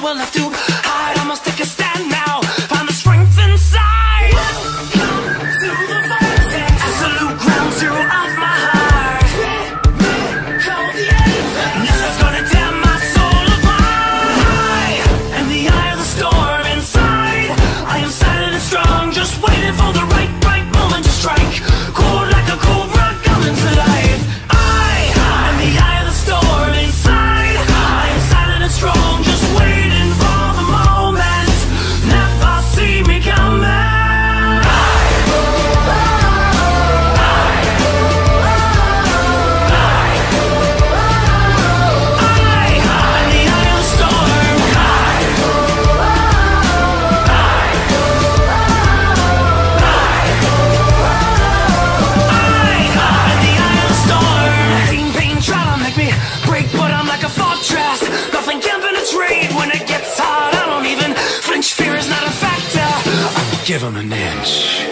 nowhere left to hide. I must take a stand now, find the strength inside. Welcome to the vortex, absolute ground zero of my heart. Call the end. Nothing's gonna tear my soul apart. In the eye of the storm inside, I am silent and strong, just waiting for the right moment to strike. Cold like a cobra coming to life. In the eye of the storm inside, I am silent and strong, just waiting for the moment. Never see me coming. When it gets hard, I don't even flinch. Fear is not a factor. Give 'em an inch.